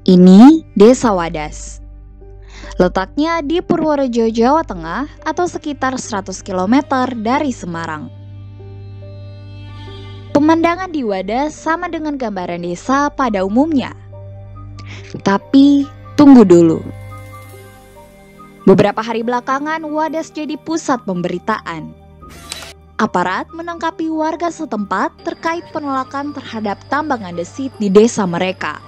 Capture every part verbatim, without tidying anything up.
Ini Desa Wadas. Letaknya di Purworejo, Jawa Tengah atau sekitar seratus kilometer dari Semarang. Pemandangan di Wadas sama dengan gambaran desa pada umumnya. Tapi tunggu dulu. Beberapa hari belakangan Wadas jadi pusat pemberitaan. Aparat menangkapi warga setempat terkait penolakan terhadap tambang andesit di desa mereka.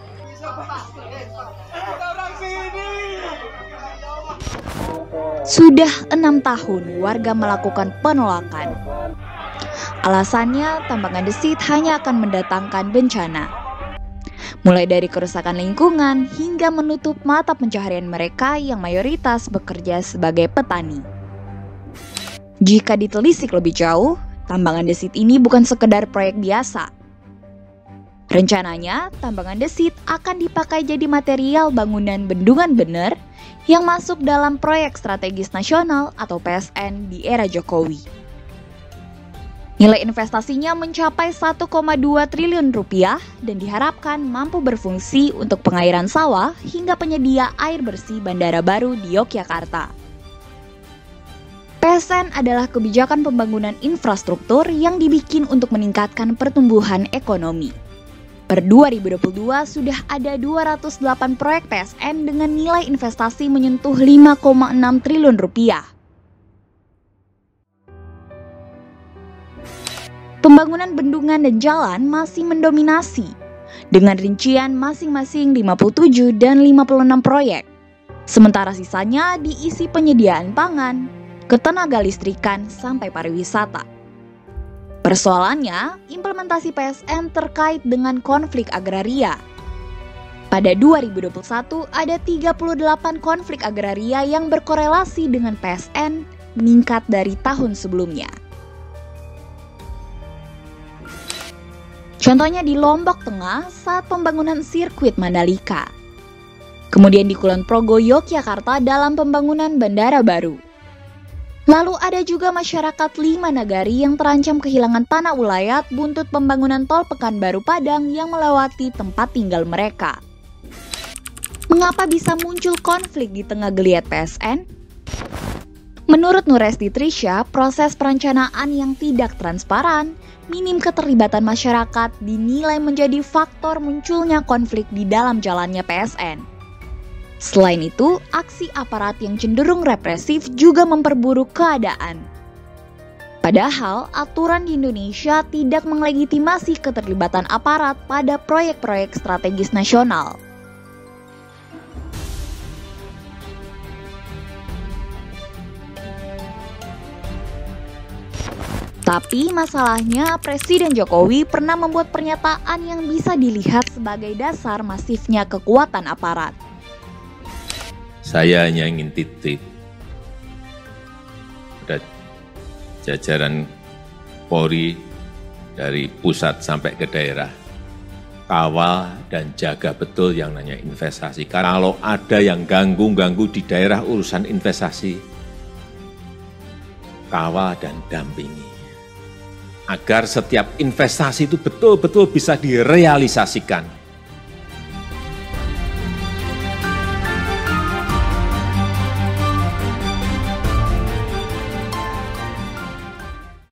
Sudah enam tahun warga melakukan penolakan. Alasannya tambang andesit hanya akan mendatangkan bencana. Mulai dari kerusakan lingkungan hingga menutup mata pencaharian mereka yang mayoritas bekerja sebagai petani. Jika ditelisik lebih jauh, tambang andesit ini bukan sekedar proyek biasa. Rencananya, tambang andesit akan dipakai jadi material bangunan bendungan bener yang masuk dalam proyek strategis nasional atau P S N di era Jokowi. Nilai investasinya mencapai satu koma dua triliun rupiah dan diharapkan mampu berfungsi untuk pengairan sawah hingga penyedia air bersih bandara baru di Yogyakarta. P S N adalah kebijakan pembangunan infrastruktur yang dibikin untuk meningkatkan pertumbuhan ekonomi. Per dua ribu dua puluh dua sudah ada dua ratus delapan proyek P S N dengan nilai investasi menyentuh lima koma enam triliun rupiah. Pembangunan bendungan dan jalan masih mendominasi, dengan rincian masing-masing lima puluh tujuh dan lima puluh enam proyek. Sementara sisanya diisi penyediaan pangan, ketenaga listrikan, sampai pariwisata. Persoalannya, implementasi P S N terkait dengan konflik agraria. Pada dua ribu dua puluh satu, ada tiga puluh delapan konflik agraria yang berkorelasi dengan P S N, meningkat dari tahun sebelumnya. Contohnya di Lombok Tengah saat pembangunan sirkuit Mandalika. Kemudian di Kulon Progo, Yogyakarta dalam pembangunan bandara baru. Lalu ada juga masyarakat Lima Nagari yang terancam kehilangan tanah ulayat buntut pembangunan tol Pekanbaru Padang yang melewati tempat tinggal mereka. Mengapa bisa muncul konflik di tengah geliat P S N? Menurut Nuresti Trisha, proses perencanaan yang tidak transparan, minim keterlibatan masyarakat dinilai menjadi faktor munculnya konflik di dalam jalannya P S N. Selain itu, aksi aparat yang cenderung represif juga memperburuk keadaan. Padahal, aturan di Indonesia tidak melegitimasi keterlibatan aparat pada proyek-proyek strategis nasional. Tapi masalahnya, Presiden Jokowi pernah membuat pernyataan yang bisa dilihat sebagai dasar masifnya kekuatan aparat. Saya hanya ingin titip pada jajaran Polri dari pusat sampai ke daerah, kawal dan jaga betul yang namanya investasi. Kalau ada yang ganggu-ganggu di daerah urusan investasi, kawal dan dampingi. Agar setiap investasi itu betul-betul bisa direalisasikan.